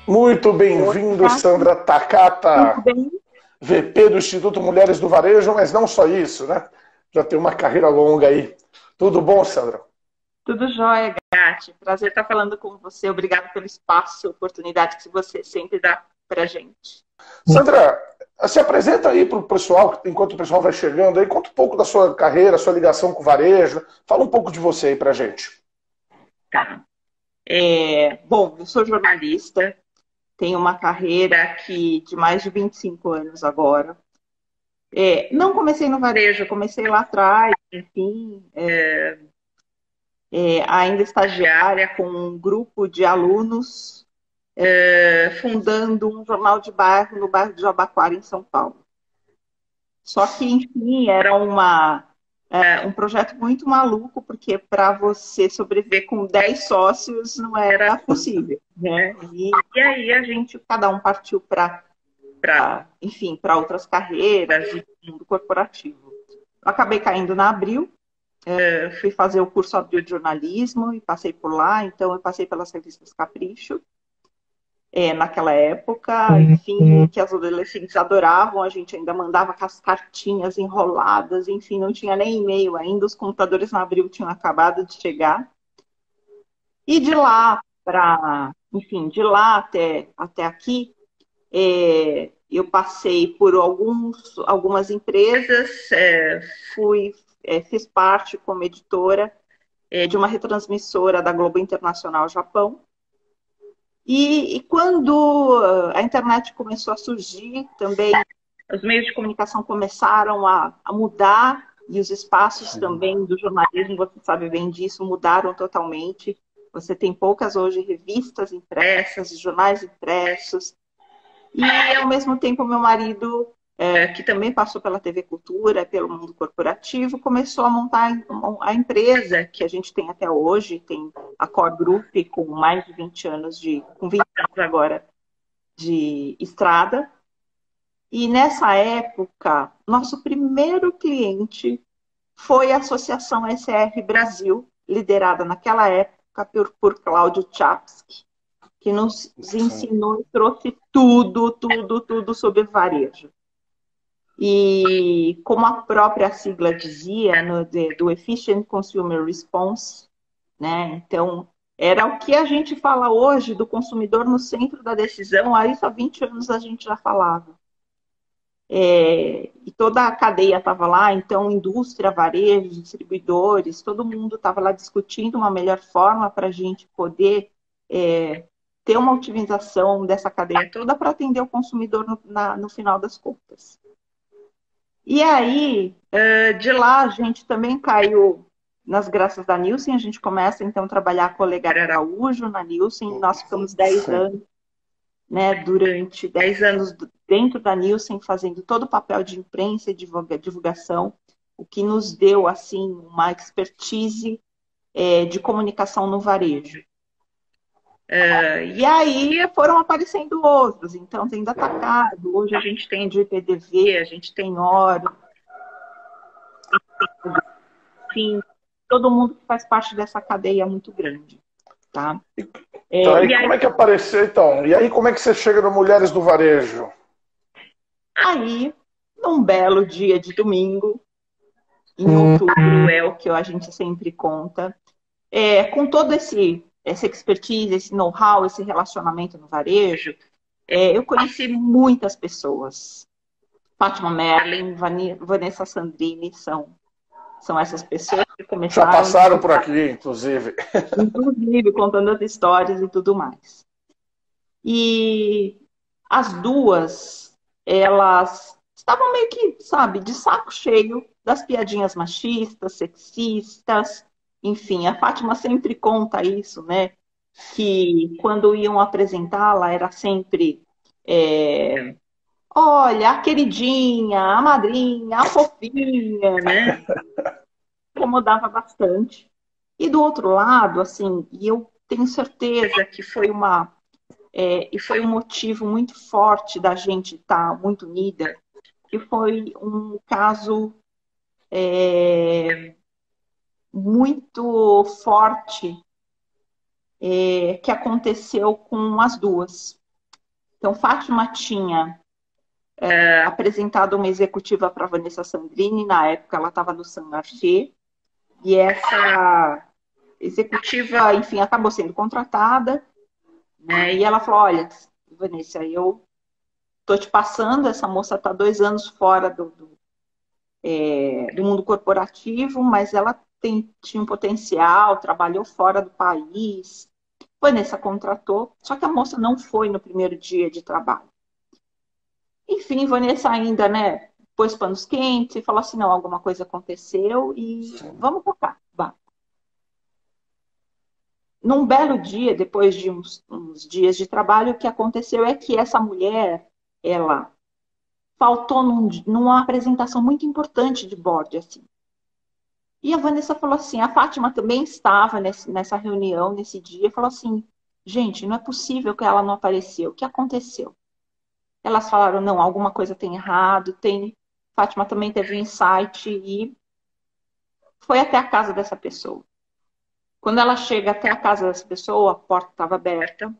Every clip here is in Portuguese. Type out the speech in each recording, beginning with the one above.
Muito bem-vindo, Tá, Sandra tudo Takata, bem? VP do Instituto Mulheres do Varejo, mas não só isso, né? Já tem uma carreira longa aí. Tudo bom, Sandra? Tudo jóia, Gatti. Prazer estar falando com você. Obrigada pelo espaço e oportunidade que você sempre dá para gente. Sandra, se apresenta aí para o pessoal, enquanto o pessoal vai chegando aí, conta um pouco da sua carreira, sua ligação com o varejo, fala um pouco de você aí para gente. Tá. Bom, eu sou jornalista, tenho uma carreira aqui de mais de 25 anos agora. Não comecei no varejo, comecei lá atrás, enfim, ainda estagiária com um grupo de alunos, fundando um jornal de bairro no bairro de Jabaquara, em São Paulo. Só que, enfim, era um projeto muito maluco, porque para você sobreviver com 10 sócios não era possível, né? E aí a gente, cada um partiu enfim, para outras carreiras e mundo corporativo. Eu acabei caindo na Abril, fui fazer o curso Abril de jornalismo e passei por lá, então eu passei pelas revistas Capricho, naquela época, enfim, que as adolescentes adoravam, a gente ainda mandava com as cartinhas enroladas, enfim, não tinha nem e-mail ainda, os computadores na Abril tinham acabado de chegar. E de lá para, enfim, de lá até aqui, eu passei por algumas empresas, fiz parte como editora de uma retransmissora da Globo Internacional Japão. E quando a internet começou a surgir, também os meios de comunicação começaram a mudar e os espaços também do jornalismo, você sabe bem disso, mudaram totalmente. Você tem poucas hoje revistas impressas, jornais impressos. E, ao mesmo tempo, meu marido, que também passou pela TV Cultura, pelo mundo corporativo, começou a montar a empresa que a gente tem até hoje, tem a Core Group, com mais de 20 anos com 20 anos agora de estrada. E nessa época, nosso primeiro cliente foi a Associação SR Brasil, liderada naquela época por Cláudio Chapsky, que nos ensinou e trouxe tudo sobre varejo. E como a própria sigla dizia, do Efficient Consumer Response, né? Então, era o que a gente fala hoje do consumidor no centro da decisão, aí há 20 anos a gente já falava. E toda a cadeia estava lá, então indústria, varejo, distribuidores, todo mundo estava lá discutindo uma melhor forma para a gente poder ter uma otimização dessa cadeia toda para atender o consumidor no final das contas. E aí, de lá, a gente também caiu nas graças da Nielsen, a gente começa então a trabalhar com o Olegário Araújo na Nielsen, nós ficamos 10 anos, né, durante 10 anos dentro da Nielsen, fazendo todo o papel de imprensa e divulgação, o que nos deu assim uma expertise de comunicação no varejo. E aí foram aparecendo outros, então tem Datacado, hoje a gente tem de PDV, a gente tem Oro, enfim, todo mundo que faz parte dessa cadeia muito grande, tá? Então, aí E aí, como é que apareceu, então? E aí como é que você chega no Mulheres do Varejo? num belo dia de domingo, em outubro, é o que a gente sempre conta, com todo essa expertise, esse know-how, esse relacionamento no varejo, eu conheci muitas pessoas. Fátima Merlin, Vanessa Sandrini são essas pessoas que Já começaram, passaram por aqui, inclusive. inclusive, contando as histórias e tudo mais. E as duas, elas estavam meio que, sabe, de saco cheio das piadinhas machistas, sexistas, enfim, a Fátima sempre conta isso, né? Que quando iam apresentá-la era sempre olha, a queridinha, a madrinha, a fofinha, né? Incomodava bastante. E do outro lado, assim, e eu tenho certeza que e foi um motivo muito forte da gente estar muito unida, que foi um caso muito forte que aconteceu com as duas. Então, Fátima tinha apresentado uma executiva para Vanessa Sandrini, na época ela estava no San Marché, e essa executiva, enfim, acabou sendo contratada, né? E ela falou: olha, Vanessa, eu tô te passando, essa moça está 2 anos fora do mundo corporativo, mas ela tinha um potencial, trabalhou fora do país. Vanessa contratou, só que a moça não foi no primeiro dia de trabalho. Enfim, Vanessa ainda, né, pôs panos quentes e falou assim, não, alguma coisa aconteceu e vamos tocar. Vá. Num belo dia, depois de uns dias de trabalho, o que aconteceu é que essa mulher, ela faltou numa apresentação muito importante de board, assim. E a Vanessa falou assim, a Fátima também estava nessa reunião, nesse dia, e falou assim, gente, não é possível que ela não apareceu. O que aconteceu? Elas falaram, não, alguma coisa tem errado, tem... Fátima também teve um insight e foi até a casa dessa pessoa. Quando ela chega até a casa dessa pessoa, a porta estava aberta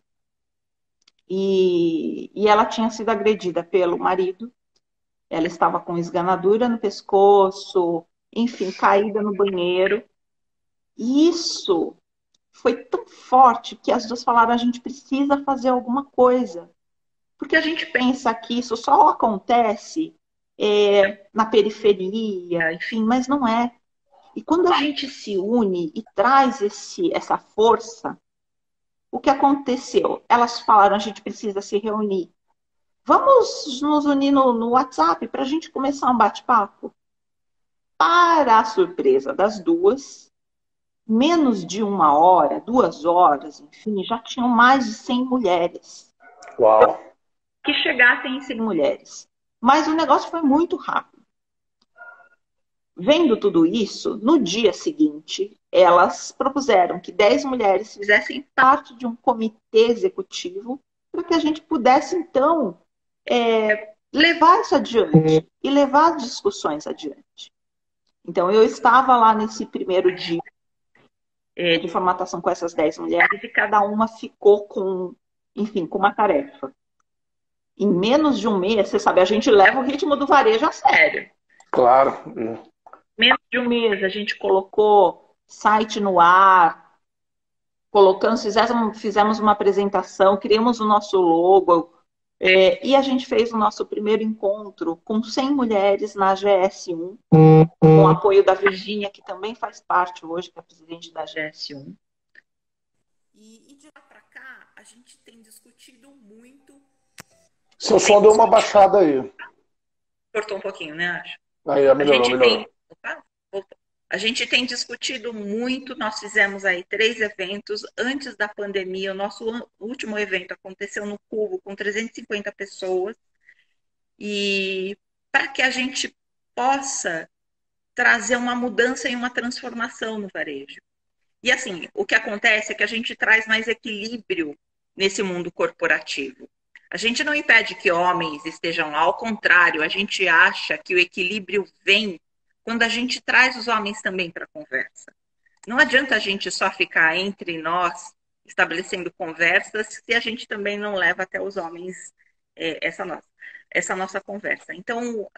e ela tinha sido agredida pelo marido. Ela estava com esganadura no pescoço, enfim, caída no banheiro. E isso foi tão forte que as duas falaram: a gente precisa fazer alguma coisa. Porque a gente pensa que isso só acontece na periferia, enfim, mas não é. E quando a gente se une e traz essa força, o que aconteceu? Elas falaram: a gente precisa se reunir. Vamos nos unir no WhatsApp para a gente começar um bate-papo? Para a surpresa das duas, menos de 1 hora, 2 horas, enfim, já tinham mais de 100 mulheres. Uau! Que chegassem em 100 mulheres. Mas o negócio foi muito rápido. Vendo tudo isso, no dia seguinte, elas propuseram que 10 mulheres fizessem parte de um comitê executivo para que a gente pudesse, então, levar isso adiante e levar as discussões adiante. Então, eu estava lá nesse primeiro dia de formatação com essas 10 mulheres e cada uma ficou com, enfim, com uma tarefa. Em menos de um mês, você sabe, a gente leva o ritmo do varejo a sério. Claro. Menos de um mês, a gente colocou site no ar, fizemos uma apresentação, criamos o nosso logo, e a gente fez o nosso primeiro encontro com 100 mulheres na GS1, com o apoio da Virgínia, que também faz parte hoje, que é a presidente da GS1. E de lá para cá, a gente tem discutido muito. Seu som deu uma baixada aí. Cortou um pouquinho, né, acho? Aí, melhorou. Opa, voltou. A gente tem discutido muito, nós fizemos aí 3 eventos antes da pandemia. O nosso último evento aconteceu no Cubo com 350 pessoas. E para que a gente possa trazer uma mudança e uma transformação no varejo. E assim, o que acontece é que a gente traz mais equilíbrio nesse mundo corporativo. A gente não impede que homens estejam lá, ao contrário, a gente acha que o equilíbrio vem quando a gente traz os homens também para a conversa. Não adianta a gente só ficar entre nós estabelecendo conversas se a gente também não leva até os homens essa nossa conversa. Então,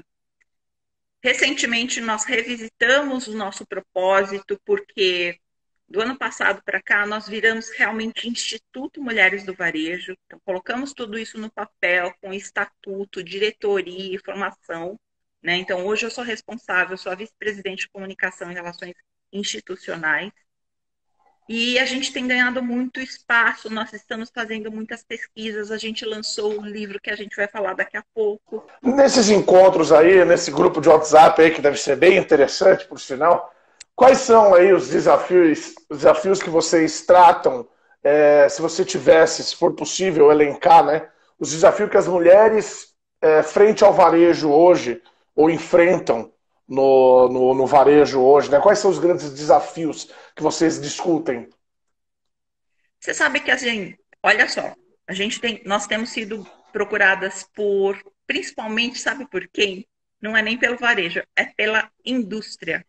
recentemente nós revisitamos o nosso propósito, porque do ano passado para cá nós viramos realmente Instituto Mulheres do Varejo. Então, colocamos tudo isso no papel, com estatuto, diretoria e formação. Né? Então, hoje eu sou responsável, sou a vice-presidente de comunicação e relações institucionais. E a gente tem ganhado muito espaço, nós estamos fazendo muitas pesquisas, a gente lançou um livro que a gente vai falar daqui a pouco. Nesses encontros aí, nesse grupo de WhatsApp aí, que deve ser bem interessante, por sinal, quais são aí os desafios que vocês tratam, se você tivesse, se for possível, elencar, né, os desafios que as mulheres, frente ao varejo hoje, ou enfrentam no varejo hoje, né? Quais são os grandes desafios que vocês discutem? Você sabe que assim, olha só, nós temos sido procuradas principalmente, sabe por quem? Não é nem pelo varejo, é pela indústria.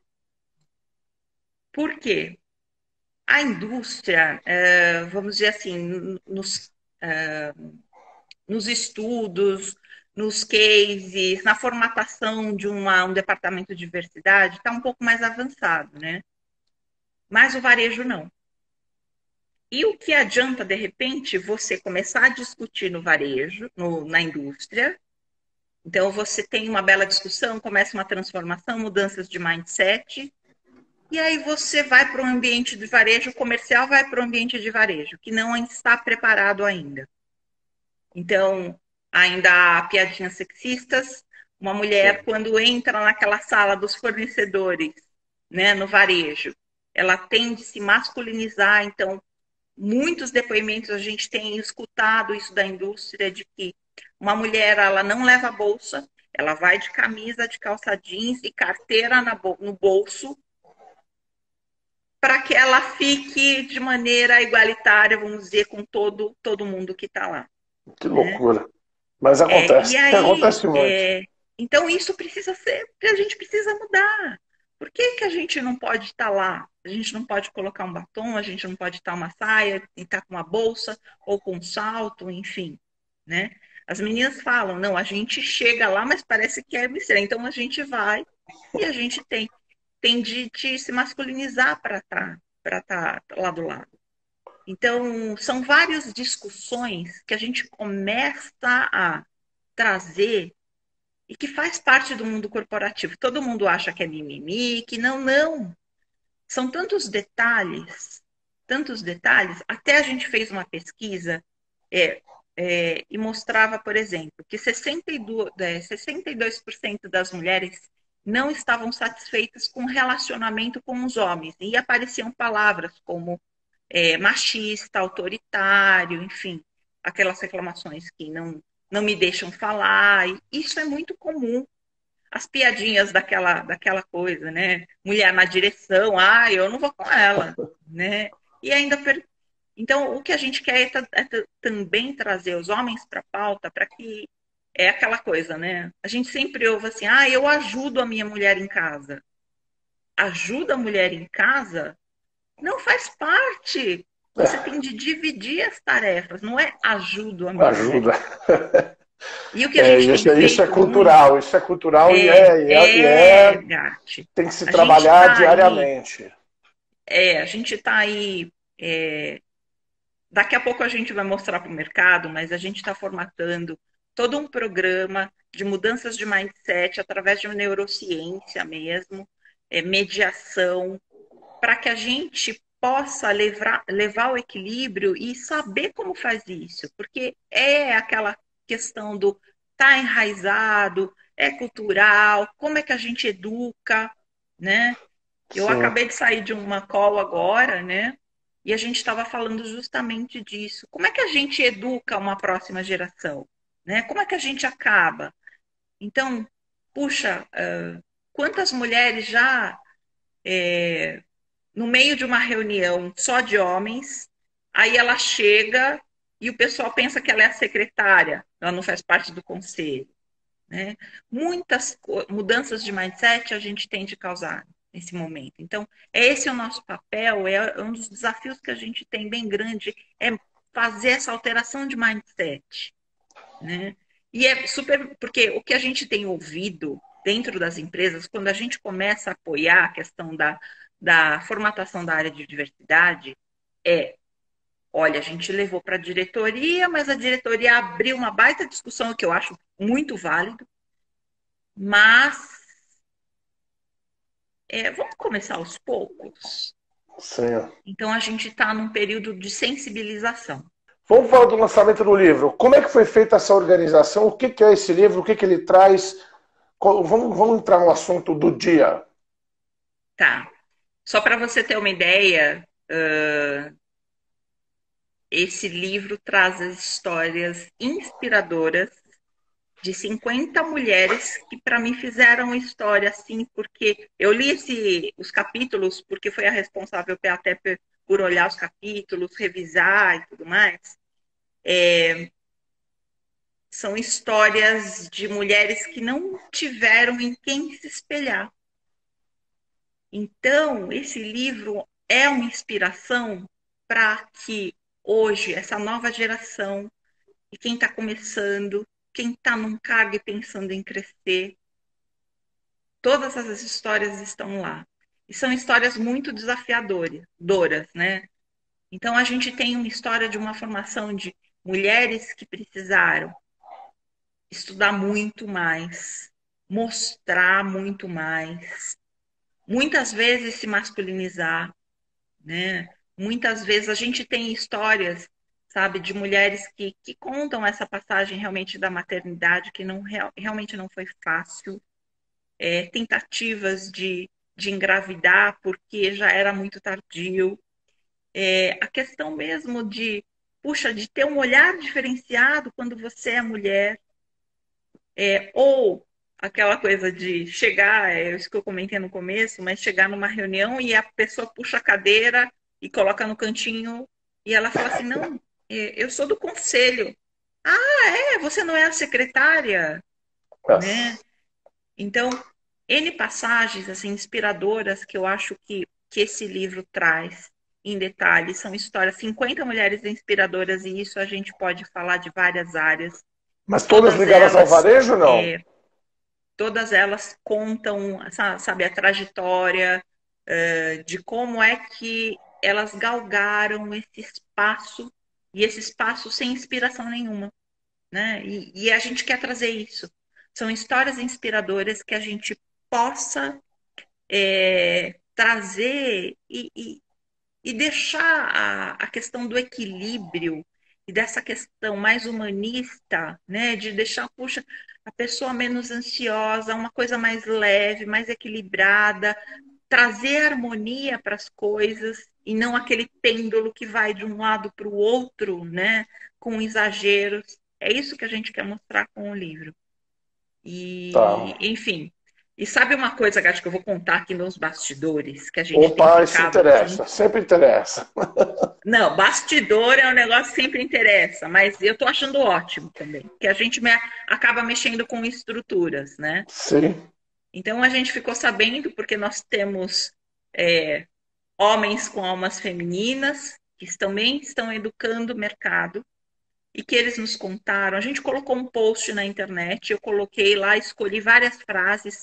Por quê? A indústria, vamos dizer assim, nos estudos, nos cases, na formatação de um departamento de diversidade, está um pouco mais avançado, né? Mas o varejo não. E o que adianta, de repente, você começar a discutir no varejo, na indústria? Então, você tem uma bela discussão, começa uma transformação, mudanças de mindset, e aí você vai para o ambiente de varejo, o comercial vai para o ambiente de varejo, que não está preparado ainda. Então, ainda há piadinhas sexistas. Uma mulher, Sim. quando entra naquela sala dos fornecedores, né, no varejo, ela tende a se masculinizar. Então, muitos depoimentos a gente tem escutado isso da indústria, de que uma mulher, ela não leva bolsa, ela vai de camisa, de calça jeans e carteira no bolso, para que ela fique de maneira igualitária, vamos dizer, com todo mundo que está lá, Que né? loucura. Mas E acontece, aí, acontece muito. então isso precisa ser, a gente precisa mudar. Por que que a gente não pode estar lá? A gente não pode colocar um batom, a gente não pode estar uma saia e estar com uma bolsa ou com um salto, enfim, né? As meninas falam, não, a gente chega lá, mas parece que é besteira. Então a gente vai e a gente tem de se masculinizar para estar lá do lado. Então, são várias discussões que a gente começa a trazer e que faz parte do mundo corporativo. Todo mundo acha que é mimimi, que não, não. São tantos detalhes. Até a gente fez uma pesquisa é, e mostrava, por exemplo, que 62% das mulheres não estavam satisfeitas com o relacionamento com os homens. E apareciam palavras como machista, autoritário, enfim, aquelas reclamações que não me deixam falar. E isso é muito comum. As piadinhas daquela coisa, né? Mulher na direção, eu não vou com ela, né? E ainda. Então, o que a gente quer é também trazer os homens para a pauta para que. É aquela coisa, né? A gente sempre ouve assim, eu ajudo a minha mulher em casa. Ajuda a mulher em casa não faz parte. Você É, tem de dividir as tarefas, não é ajudo a minha mulher. ajuda. E o que a gente tem feito muito Isso é cultural Gart, tem que se a gente trabalhar está aí, diariamente. a gente está aí, daqui a pouco a gente vai mostrar para o mercado, mas a gente está formatando todo um programa de mudanças de mindset através de neurociência mesmo, mediação, para que a gente possa levar o equilíbrio e saber como faz isso, porque é aquela questão do tá enraizado, é cultural, como é que a gente educa, né? Eu Sim. acabei de sair de uma call agora, né? E a gente estava falando justamente disso. Como é que a gente educa uma próxima geração, né? Como é que a gente acaba? Então, puxa, quantas mulheres já no meio de uma reunião só de homens, aí ela chega e o pessoal pensa que ela é a secretária, ela não faz parte do conselho, né? Muitas mudanças de mindset a gente tem de causar nesse momento. Então, esse é o nosso papel, é um dos desafios que a gente tem bem grande, é fazer essa alteração de mindset, né? E é super, porque o que a gente tem ouvido dentro das empresas, quando a gente começa a apoiar a questão da formatação da área de diversidade, olha, a gente levou para a diretoria, mas a diretoria abriu uma baita discussão, que eu acho muito válido, mas vamos começar aos poucos. Sim. Então, a gente está num período de sensibilização. Vamos falar do lançamento do livro. Como é que foi feita essa organização? O que é esse livro? O que ele traz? Vamos entrar no assunto do dia. Tá. Só para você ter uma ideia, esse livro traz as histórias inspiradoras de 50 mulheres que para mim fizeram história assim, porque eu li os capítulos porque foi a responsável até por olhar os capítulos, revisar e tudo mais. São histórias de mulheres que não tiveram em quem se espelhar. Então, esse livro é uma inspiração para que hoje essa nova geração e quem está começando, quem está num cargo e pensando em crescer. Todas essas histórias estão lá. E são histórias muito desafiadoras, né? Então a gente tem uma história de uma formação de mulheres que precisaram estudar muito mais, mostrar muito mais, muitas vezes se masculinizar, né? Muitas vezes a gente tem histórias, sabe, de mulheres que contam essa passagem realmente da maternidade, que não, realmente não foi fácil, tentativas de engravidar porque já era muito tardio, a questão mesmo de, puxa, de ter um olhar diferenciado quando você é mulher, ou aquela coisa de chegar, isso que eu comentei no começo, mas chegar numa reunião e a pessoa puxa a cadeira e coloca no cantinho e ela fala assim, não, eu sou do conselho. Ah, você não é a secretária, né? Nossa. Então, N passagens assim, inspiradoras que eu acho que esse livro traz em detalhes. São histórias, 50 mulheres inspiradoras, e isso a gente pode falar de várias áreas. Mas todas Todas ligadas ao elas, varejo, não? todas elas contam, sabe, a trajetória de como é que elas galgaram esse espaço, e esse espaço sem inspiração nenhuma, né? E a gente quer trazer isso. São histórias inspiradoras que a gente possa trazer e deixar a questão do equilíbrio e dessa questão mais humanista, né? De deixar, puxa, a pessoa menos ansiosa, uma coisa mais leve, mais equilibrada, trazer harmonia para as coisas e não aquele pêndulo que vai de um lado para o outro, né? Com exageros. É isso que a gente quer mostrar com o livro. Tá. E, enfim. E sabe uma coisa, Gati, que eu vou contar aqui nos bastidores, que a gente tem Opa, isso ficado assim. interessa, sempre interessa. Não, bastidor é um negócio que sempre interessa, mas eu tô achando ótimo também, que a gente acaba mexendo com estruturas, né? Sim, Então a gente ficou sabendo, porque nós temos é, homens com almas femininas, que também estão educando o mercado, e que eles nos contaram. A gente colocou um post na internet, eu coloquei lá, escolhi várias frases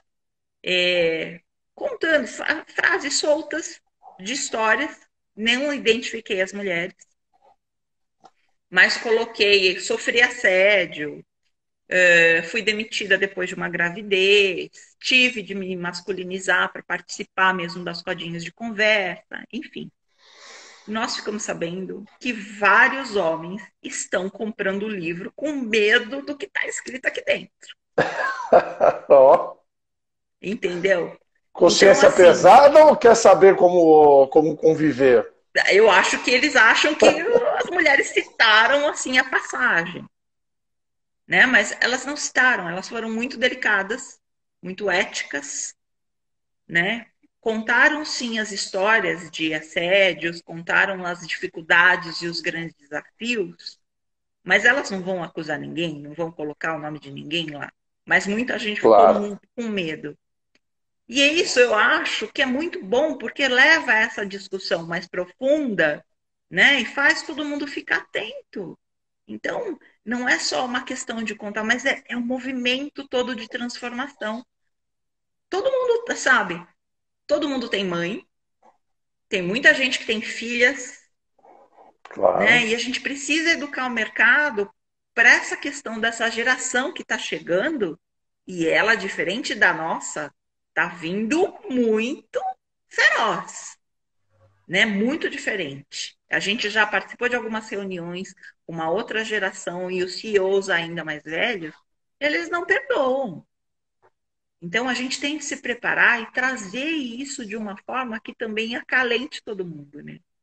contando frases soltas de histórias, não identifiquei as mulheres, mas coloquei, sofri assédio, fui demitida depois de uma gravidez, tive de me masculinizar para participar mesmo das rodinhas de conversa, enfim. Nós ficamos sabendo que vários homens estão comprando o livro com medo do que está escrito aqui dentro. ó. Entendeu? Então, Consciência assim, pesada ou quer saber como conviver? eu acho que eles acham que as mulheres citaram assim a passagem, né? Mas elas não citaram, elas foram muito delicadas, muito éticas, né? Contaram sim as histórias de assédios, contaram as dificuldades e os grandes desafios, mas elas não vão acusar ninguém, não vão colocar o nome de ninguém lá. Mas muita gente ficou Claro. muito com medo. E é isso, eu acho que é muito bom, porque leva a essa discussão mais profunda, né? E faz todo mundo ficar atento. Então, não é só uma questão de contar, mas é um movimento todo de transformação. Todo mundo sabe, todo mundo tem mãe, tem muita gente que tem filhas, né? Claro. E a gente precisa educar o mercado para essa questão dessa geração que está chegando, e ela, diferente da nossa, está vindo muito feroz, né? Muito diferente. A gente já participou de algumas reuniões com uma outra geração e os CEOs ainda mais velhos, eles não perdoam. Então a gente tem que se preparar e trazer isso de uma forma que também acalente todo mundo, né?